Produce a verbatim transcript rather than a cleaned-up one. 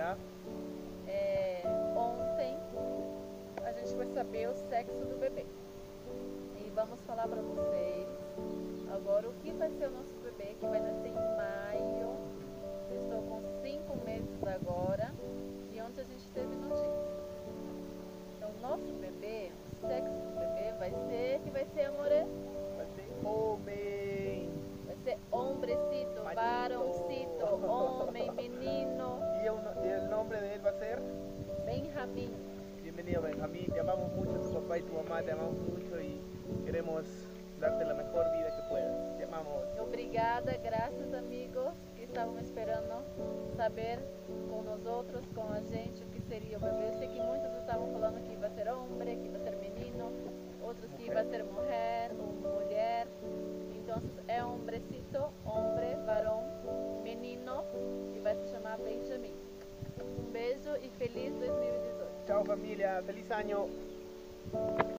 será? É, ontem a gente vai saber o sexo do bebê. E vamos falar para vocês agora o que vai ser o nosso bebê, que vai nascer em maio. Estou com cinco meses agora, e ontem a gente teve notícia. Então, nosso bebê, o sexo do bebê vai ser, que vai ser, amore? Vai ser homem. Vai ser hombrecito, Machito. varoncito, homem, menino. ¿Y el, y el nombre de él va a ser? Benjamín. Bienvenido, Benjamín. Te amamos mucho, tu papá y tu mamá te amamos mucho y queremos darte la mejor vida que puedas. Te amamos. Obrigada, graças amigos que estavam esperando saber com nós outros, com a gente, o que seria o bebê. Eu sei que muitos estavam falando que vai ser homem, que vai ser menino, outros que vai ser mulher ou mulher. Então é hombrecito, homem, varão, menino, e vai se chamar Benjamin. Um beijo e feliz dois mil e dezoito. Chao familia, feliz año.